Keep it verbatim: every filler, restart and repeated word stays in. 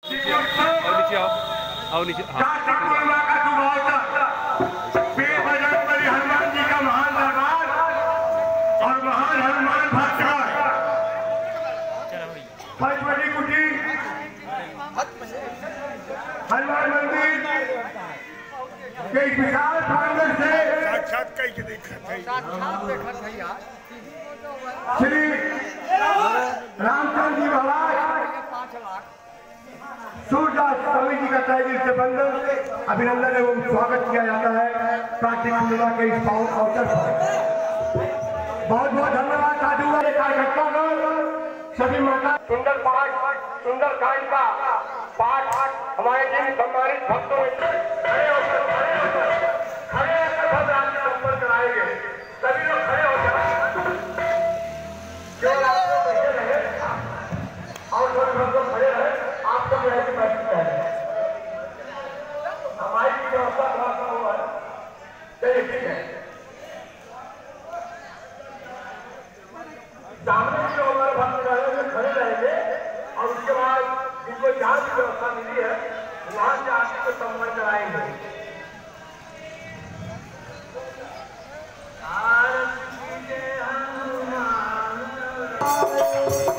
नीचे आओ, आओ नीचे। हाँ हनुमान जी का महान दरबार और महान हनुमान भास्कर पंचवटी कुटी हनुमान मंदिर के विशाल प्रांगण से साक्षात कई के देखत है श्री रामचंद्र जी महाराज सूरदास स्वामी जी का तहे दिल से बंदन अभिनंदन एवं स्वागत किया जाता है कार्तिक पूर्णिमा के इस पावन अवसर पर। बहुत बहुत धन्यवाद साधुओं के कार्यकर्तागण सभी माता सुंदर पाठ सुंदर कांड का पाठ हमारे जिन सम्मानित भक्तों खड़े होकर खड़े होकर भगवान के संपर्क कराएंगे। सभी लोग खड़े होकर केवल आप लोग बैठे रहे और सभी भक्त खड़े रहे। आप सब रह के बैठते हैं हमारी व्यवस्था थोड़ा सा हुआ है चलिए ठीक है। सामने जो हमारे भक्त रहेंगे खड़े रहेंगे और उसके बाद जिनको जहाँ की व्यवस्था मिली है वहां से आके को सम्मान कराएंगे। आरती जय हनुमान